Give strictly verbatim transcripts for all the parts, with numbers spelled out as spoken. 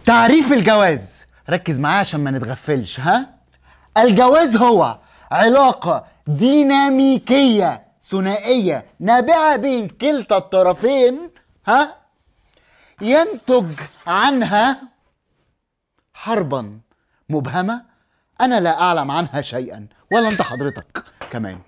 تعريف الجواز، ركز معايا عشان ما نتغفلش. ها، الجواز هو علاقة ديناميكية ثنائية نابعة بين كلتا الطرفين، ها، ينتج عنها حربا مبهمة أنا لا أعلم عنها شيئا ولا أنت حضرتك كمان.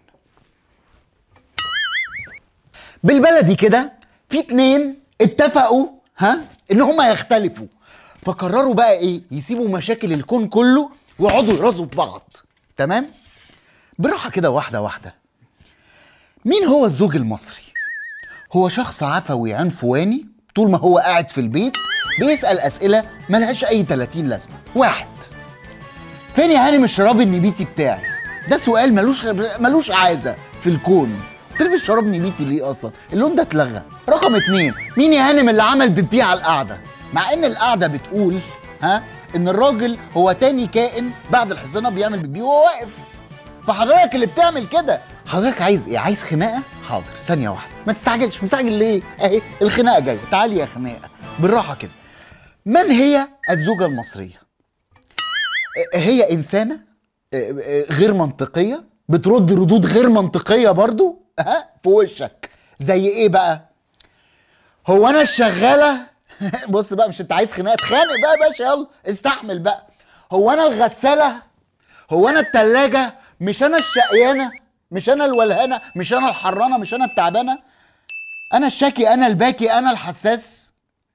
بالبلدي كده، في اتنين اتفقوا ها إن هما يختلفوا، فقرروا بقى إيه؟ يسيبوا مشاكل الكون كله ويقعدوا يرازوا في بعض. تمام؟ براحة كده، واحدة واحدة. مين هو الزوج المصري؟ هو شخص عفوي عنفواني طول ما هو قاعد في البيت بيسأل أسئلة ملهاش أي تلاتين لازمة. واحد، فين يا هانم الشراب النبيتي بتاعي؟ ده سؤال ملوش ملوش عازة في الكون. تلبس شراب نبيتي ليه أصلا؟ اللون ده اتلغى. رقم اتنين، مين يا هانم اللي عمل بيبي على القعدة؟ مع إن القعدة بتقول ها إن الراجل هو تاني كائن بعد الحصانة بيعمل بيبي وهو واقف. فحضرتك اللي بتعمل كده، حضرتك عايز ايه؟ عايز خناقه؟ حاضر، ثانيه واحده، ما تستعجلش. مستعجل ليه؟ اهي الخناقه جايه، تعالي يا خناقه بالراحه كده. من هي الزوجه المصريه؟ هي انسانه غير منطقيه، بترد ردود غير منطقيه برضو ها في وشك. زي ايه بقى؟ هو انا الشغاله بص بقى، مش انت عايز خناقه؟ اتخانق بقى يا باشا، يلا استحمل بقى. هو انا الغساله؟ هو انا التلاجة؟ مش انا الشقيانه؟ مش انا الولهانه؟ مش انا الحرانه؟ مش انا التعبانه؟ انا الشاكي؟ انا الباكي؟ انا الحساس؟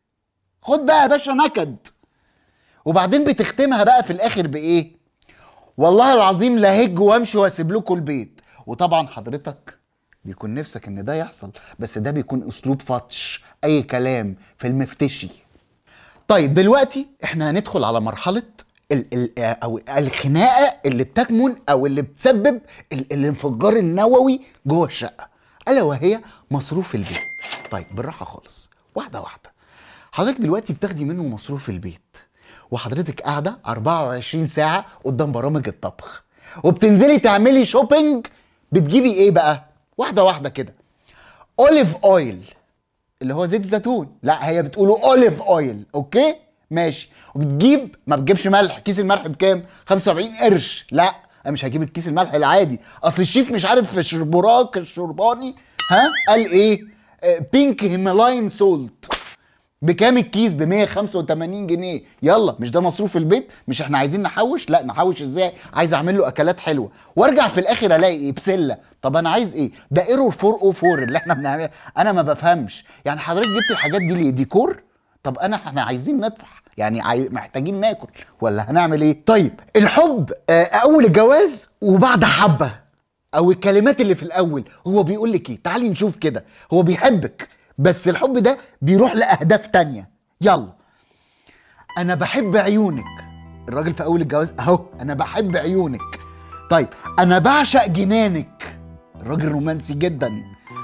خد بقى يا باشا نكد. وبعدين بتختمها بقى في الاخر بايه؟ والله العظيم لا هج وامشي واسيب لكم البيت. وطبعا حضرتك بيكون نفسك ان ده يحصل، بس ده بيكون اسلوب فتش، اي كلام في المفتشي. طيب دلوقتي احنا هندخل على مرحله ال ال او الخناقه اللي بتكمن او اللي بتسبب ال الانفجار النووي جوه الشقه، الا وهي مصروف البيت. طيب بالراحه خالص، واحده واحده. حضرتك دلوقتي بتاخدي منه مصروف البيت، وحضرتك قاعده أربعة وعشرين ساعه قدام برامج الطبخ، وبتنزلي تعملي شوبينج. بتجيبي ايه بقى؟ واحده واحده كده. اوليف اويل، اللي هو زيت زيتون. لا، هي بتقولوا اوليف اويل، اوكي ماشي. وبتجيب، ما بتجيبش ملح. كيس الملح بكام؟ خمسة وأربعين قرش. لا، انا مش هجيب الكيس الملح العادي، اصل الشيف مش عارف في شربراك الشرباني ها قال ايه؟ آه بينك هيمالاين سولت. بكام الكيس؟ ب مية وخمسة وتمانين جنيه. يلا، مش ده مصروف البيت؟ مش احنا عايزين نحوش؟ لا، نحوش ازاي؟ عايز اعمل له اكلات حلوه وارجع في الاخر الاقي ايه؟ بسله. طب انا عايز ايه؟ ده ايرور أربعمية وأربعة اللي احنا بنعمله. انا ما بفهمش يعني. حضرتك جبت الحاجات دي ليه؟ ديكور؟ طب انا احنا عايزين ندفع يعني، عاي... محتاجين ناكل ولا هنعمل ايه؟ طيب الحب آه اول الجواز وبعد حبه، او الكلمات اللي في الاول، هو بيقول لك ايه؟ تعالي نشوف كده. هو بيحبك، بس الحب ده بيروح لاهداف تانية. يلا، انا بحب عيونك. الراجل في اول الجواز اهو، انا بحب عيونك. طيب انا بعشق جنانك. الراجل رومانسي جدا.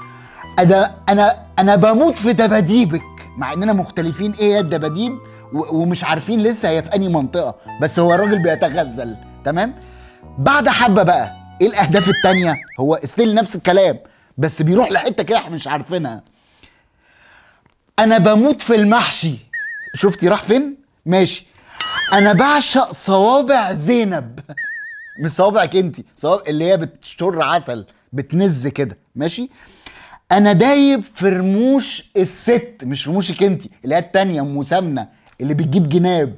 انا انا انا بموت في دباديبك، مع اننا مختلفين ايه هي الدباديب ومش عارفين لسه هي في انهي منطقه، بس هو الراجل بيتغزل. تمام. بعد حبه بقى ايه الاهداف التانية؟ هو استيل نفس الكلام، بس بيروح لحته كده احنا مش عارفينها. انا بموت في المحشي. شفتي راح فين؟ ماشي. انا بعشق صوابع زينب. مش صوابعك انتي، صوابع اللي هي بتشر عسل بتنز كده. ماشي. انا دايب في رموش الست، مش رموشك انتي، اللي هي التانية ام سمنه اللي بتجيب جناب.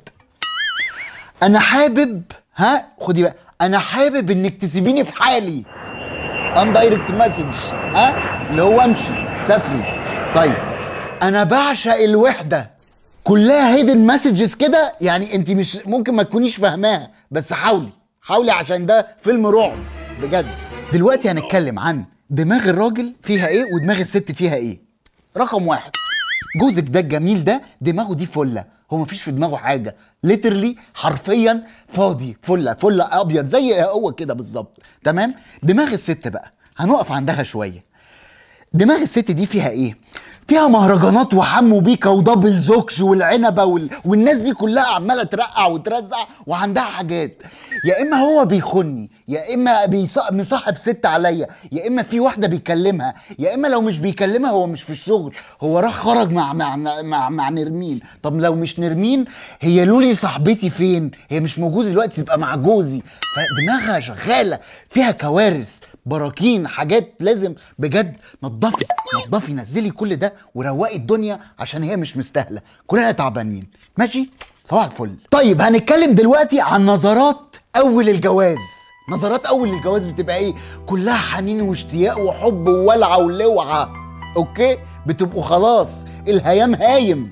انا حابب، ها خدي بقى، انا حابب انك تسيبيني في حالي. ان دايركت مسج، ها اللي هو امشي سافري. طيب انا بعشق الوحده. كلها هيدن مسجز كده يعني، انت مش ممكن ما تكونيش فاهماها، بس حاولي حاولي عشان ده فيلم رعب بجد. دلوقتي هنتكلم عن دماغ الراجل فيها ايه ودماغ الست فيها ايه. رقم واحد، جوزك ده الجميل ده دماغه دي فله، هو مفيش في دماغه حاجه، ليترلي حرفيا فاضي، فله فله ابيض زي هو كده بالظبط. تمام. دماغ الست بقى هنقف عندها شويه. دماغ الست دي فيها ايه؟ فيها مهرجانات وحمو بيكا ودبل زوكش والعنبه وال... والناس دي كلها عماله ترقع وترزع وعندها حاجات. يا اما هو بيخني، يا اما بيص- مصاحب ست عليا، يا اما في واحده بيكلمها، يا اما لو مش بيكلمها هو مش في الشغل، هو راح خرج مع مع مع, مع نرمين. طب لو مش نرمين، هي لولي صاحبتي فين؟ هي مش موجوده دلوقتي، تبقى مع جوزي. فدماغها شغاله فيها كوارث، براكين، حاجات لازم بجد نضفي نضفي نزلي كل ده وروقي الدنيا عشان هي مش مستاهله، كلنا تعبانين. ماشي؟ صباح الفل. طيب هنتكلم دلوقتي عن نظرات اول الجواز. نظرات اول الجواز بتبقى ايه؟ كلها حنين واشتياق وحب وولعه ولوعه. اوكي؟ بتبقوا خلاص الهيام هايم.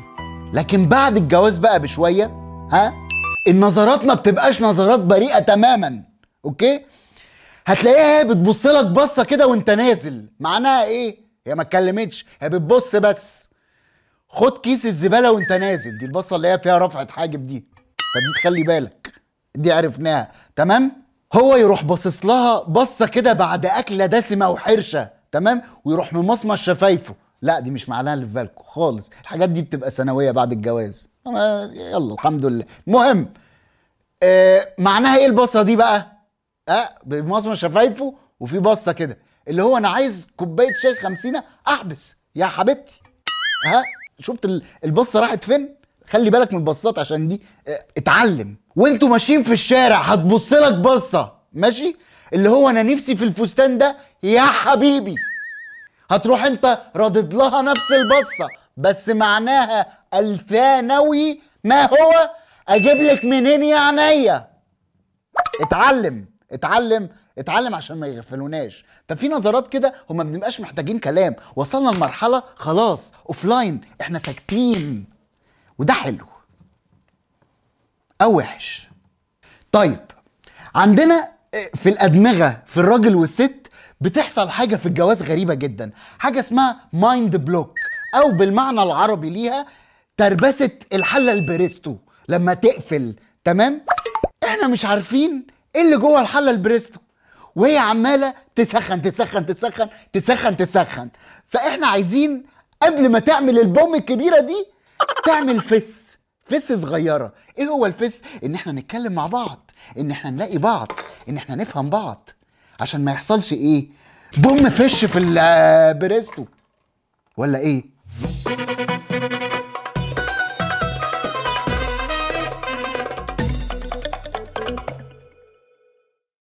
لكن بعد الجواز بقى بشويه، ها، النظرات ما بتبقاش نظرات بريئه تماما. اوكي؟ هتلاقيها هي بتبص لك بصه كده وانت نازل، معناها ايه؟ هي ما اتكلمتش، هي بتبص بس. خد كيس الزباله وانت نازل، دي البصه اللي هي فيها رفعه حاجب دي، فدي تخلي بالك، دي عرفناها. تمام؟ هو يروح باصص لها بصه كده بعد اكله دسمه وحرشه، تمام، ويروح ممصمص شفايفه. لا دي مش معناها اللي في بالكم خالص، الحاجات دي بتبقى ثانويه بعد الجواز. يلا الحمد لله. المهم، آه معناها ايه البصه دي بقى؟ اه بمصمص شفايفه وفي بصه كده اللي هو انا عايز كوبايه شاي خمسينه احبس يا حبيبتي. ها، شفت البصه راحت فين؟ خلي بالك من البصات عشان دي اه اتعلم. وانتوا ماشيين في الشارع هتبص لك بصه، ماشي، اللي هو انا نفسي في الفستان ده يا حبيبي. هتروح انت ردد لها نفس البصه، بس معناها الثانوي ما هو اجيب لك منين يا عينيا. اتعلم اتعلم اتعلم عشان ما يغفلوناش. ففي نظرات كده هما ما بنبقاش محتاجين كلام، وصلنا لمرحله خلاص اوفلاين، احنا ساكتين، وده حلو او وحش. طيب عندنا في الادمغه في الراجل والست بتحصل حاجه في الجواز غريبه جدا، حاجه اسمها مايند بلوك، او بالمعنى العربي ليها تربسه الحله البريستو لما تقفل. تمام؟ احنا مش عارفين ايه اللي جوه الحله البريستو، وهي عماله تسخن تسخن تسخن تسخن تسخن. فاحنا عايزين قبل ما تعمل البوم الكبيره دي تعمل فس فس صغيره. ايه هو الفس؟ ان احنا نتكلم مع بعض، ان احنا نلاقي بعض، ان احنا نفهم بعض، عشان ما يحصلش ايه، بوم فش في البريستو. ولا ايه؟